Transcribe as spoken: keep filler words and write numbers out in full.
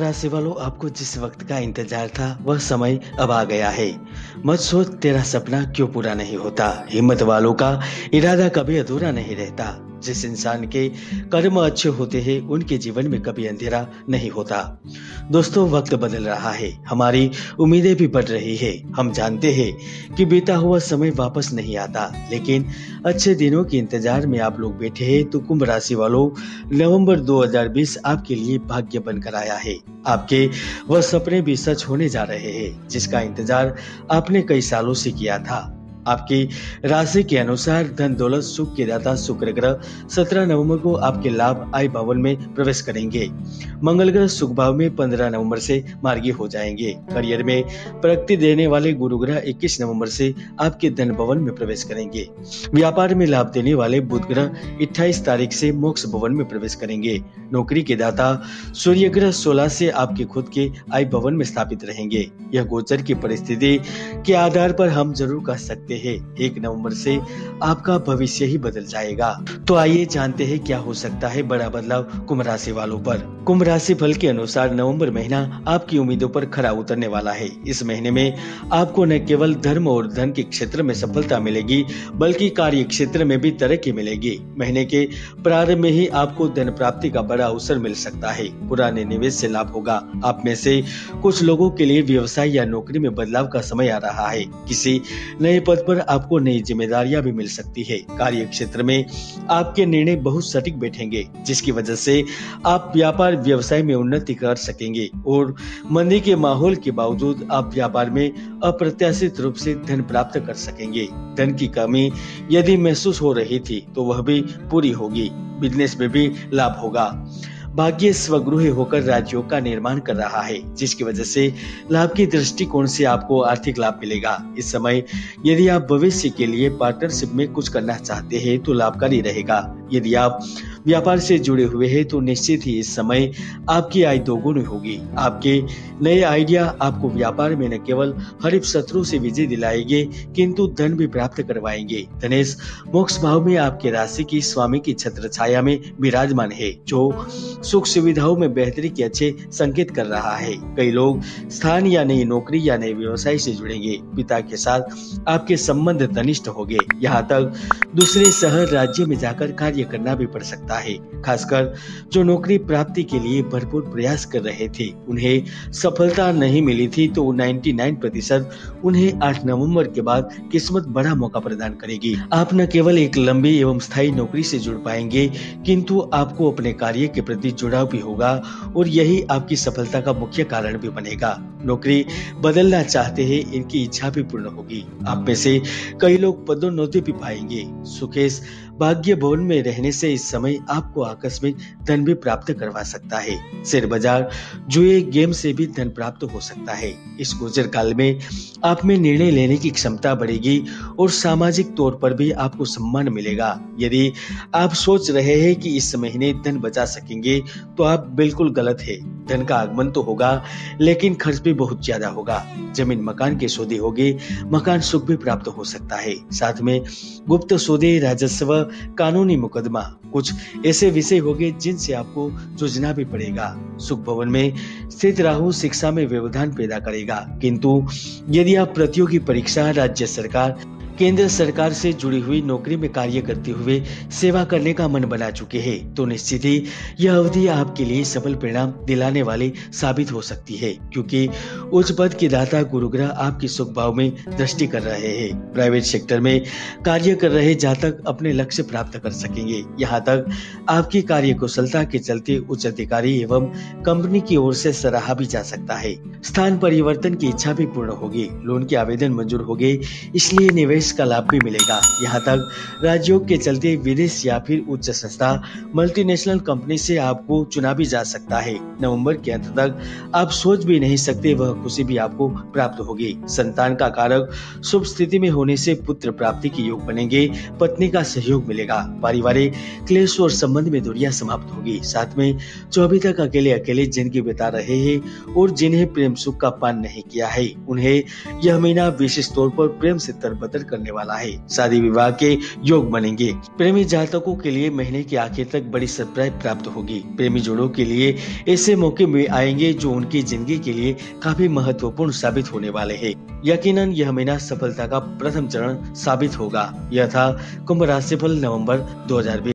राशि वालों, आपको जिस वक्त का इंतजार था वह समय अब आ गया है। मत सोच तेरा सपना क्यों पूरा नहीं होता। हिम्मत वालों का इरादा कभी अधूरा नहीं रहता। जिस इंसान के कर्म अच्छे होते हैं उनके जीवन में कभी अंधेरा नहीं होता। दोस्तों, वक्त बदल रहा है, हमारी उम्मीदें भी बढ़ रही है। हम जानते हैं कि बीता हुआ समय वापस नहीं आता, लेकिन अच्छे दिनों के इंतजार में आप लोग बैठे हैं तो कुंभ राशि वालों, नवंबर दो हज़ार बीस आपके लिए भाग्य बनकर आया है। आपके वह सपने भी सच होने जा रहे हैं जिसका इंतजार आपने कई सालों से किया था। आपकी राशि के अनुसार धन दौलत सुख के दाता शुक्र ग्रह सत्रह नवंबर को आपके लाभ आय भवन में प्रवेश करेंगे। मंगल ग्रह सुख भाव में पंद्रह नवंबर से मार्गी हो जाएंगे। करियर में प्रगति देने वाले गुरु ग्रह इक्कीस नवंबर से आपके धन भवन में प्रवेश करेंगे। व्यापार में लाभ देने वाले बुध ग्रह अट्ठाईस तारीख से मोक्ष भवन में प्रवेश करेंगे। नौकरी के दाता सूर्य ग्रह सोलह से आपके खुद के आय भवन में स्थापित रहेंगे। यह गोचर की परिस्थिति के आधार पर हम जरूर कह सकते है एक नवंबर से आपका भविष्य ही बदल जाएगा। तो आइए जानते हैं क्या हो सकता है बड़ा बदलाव कुंभ राशि वालों पर। कुंभ राशि फल के अनुसार नवंबर महीना आपकी उम्मीदों पर खरा उतरने वाला है। इस महीने में आपको न केवल धर्म और धन के क्षेत्र में सफलता मिलेगी, बल्कि कार्य क्षेत्र में भी तरक्की मिलेगी। महीने के प्रारंभ में ही आपको धन प्राप्ति का बड़ा अवसर मिल सकता है। पुराने निवेश से लाभ होगा। आप में से कुछ लोगों के लिए व्यवसाय या नौकरी में बदलाव का समय आ रहा है। किसी नए पद पर आपको नई जिम्मेदारियां भी मिल सकती है। कार्य क्षेत्र में आपके निर्णय बहुत सटीक बैठेंगे, जिसकी वजह से आप व्यापार व्यवसाय में उन्नति कर सकेंगे। और मंदी के माहौल के बावजूद आप व्यापार में अप्रत्याशित रूप से धन प्राप्त कर सकेंगे। धन की कमी यदि महसूस हो रही थी तो वह भी पूरी होगी। बिजनेस में भी लाभ होगा। भाग्य स्वगृह होकर राजयोग का निर्माण कर रहा है, जिसकी वजह से लाभ की दृष्टिकोण से आपको आर्थिक लाभ मिलेगा। इस समय यदि आप भविष्य के लिए पार्टनरशिप में कुछ करना चाहते हैं तो लाभकारी रहेगा। यदि आप व्यापार से जुड़े हुए हैं तो निश्चित ही इस समय आपकी आय दोगुनी होगी। आपके नए आइडिया आपको व्यापार में न केवल हरीफ शत्रु से विजय दिलाएंगे, किंतु धन भी प्राप्त करवाएंगे। धनेश मोक्ष भाव में आपके राशि की स्वामी की छत्र छाया में विराजमान है, जो सुख सुविधाओं में बेहतरी के अच्छे संकेत कर रहा है। कई लोग स्थान या नई नौकरी या नए व्यवसाय से जुड़ेंगे। पिता के साथ आपके संबंध घनिष्ठ होंगे। यहाँ तक दूसरे शहर राज्य में जाकर कार्य करना भी पड़ सकता है। खासकर जो नौकरी प्राप्ति के लिए भरपूर प्रयास कर रहे थे, उन्हें सफलता नहीं मिली थी तो निन्यानवे प्रतिशत उन्हें आठ नवंबर के बाद किस्मत बड़ा मौका प्रदान करेगी। आप न केवल एक लंबी एवं स्थायी नौकरी से जुड़ पाएंगे, किंतु आपको अपने कार्य के प्रति जुड़ाव भी होगा और यही आपकी सफलता का मुख्य कारण भी बनेगा। नौकरी बदलना चाहते हैं, इनकी इच्छा भी पूर्ण होगी। आप में से कई लोग पदोन्नति भी पाएंगे। सुकेश भाग्य भवन में रहने से इस समय आपको आकस्मिक धन भी प्राप्त करवा सकता है। शेयर बाजार, जुए, गेम से भी धन प्राप्त हो सकता है। इस गोचर काल में आप में निर्णय लेने की क्षमता बढ़ेगी और सामाजिक तौर पर भी आपको सम्मान मिलेगा। यदि आप सोच रहे हैं कि इस महीने धन बचा सकेंगे तो आप बिल्कुल गलत है। धन का आगमन तो होगा, लेकिन खर्च भी बहुत ज्यादा होगा। जमीन मकान के सौदे होंगे, मकान सुख भी प्राप्त हो सकता है। साथ में गुप्त सौदे, राजस्व, कानूनी मुकदमा, कुछ ऐसे विषय होंगे जिनसे आपको जूझना भी पड़ेगा। सुख भवन में स्थित राहु शिक्षा में व्यवधान पैदा करेगा, किंतु यदि आप प्रतियोगी परीक्षा, राज्य सरकार, केंद्र सरकार से जुड़ी हुई नौकरी में कार्य करते हुए सेवा करने का मन बना चुके हैं तो निश्चित ही यह अवधि आपके लिए सफल परिणाम दिलाने वाली साबित हो सकती है, क्योंकि उच्च पद के दाता गुरु ग्रह आपके सुख भाव में दृष्टि कर रहे हैं। प्राइवेट सेक्टर में कार्य कर रहे जातक अपने लक्ष्य प्राप्त कर सकेंगे। यहाँ तक आपकी कार्य कुशलता के चलते उच्च अधिकारी एवं कंपनी की ओर से सराहा भी जा सकता है। स्थान परिवर्तन की इच्छा भी पूर्ण होगी। लोन के आवेदन मंजूर होंगे, इसलिए निवेश का लाभ भी मिलेगा। यहाँ तक राजयोग के चलते विदेश या फिर उच्च संस्था, मल्टीनेशनल कंपनी से आपको चुना भी जा सकता है। नवंबर के अंत तक आप सोच भी नहीं सकते वह खुशी भी आपको प्राप्त होगी। संतान का कारक शुभ स्थिति में होने से पुत्र प्राप्ति के योग बनेंगे। पत्नी का सहयोग मिलेगा। पारिवारिक क्लेश और संबंध में दूरियां समाप्त होगी। साथ में जो अभी तक अकेले अकेले जिंदगी बिता रहे हैं और जिन्हें प्रेम सुख का पान नहीं किया है, उन्हें यह महीना विशेष तौर पर प्रेम से तरबतर करने वाला है। शादी विवाह के योग बनेंगे। प्रेमी जातकों के लिए महीने के आखिर तक बड़ी सरप्राइज प्राप्त होगी। प्रेमी जोड़ों के लिए ऐसे मौके में आएंगे जो उनकी जिंदगी के लिए काफी महत्वपूर्ण साबित होने वाले हैं। यकीनन यह महीना सफलता का प्रथम चरण साबित होगा। यह था कुंभ राशिफल नवंबर दो हज़ार बीस।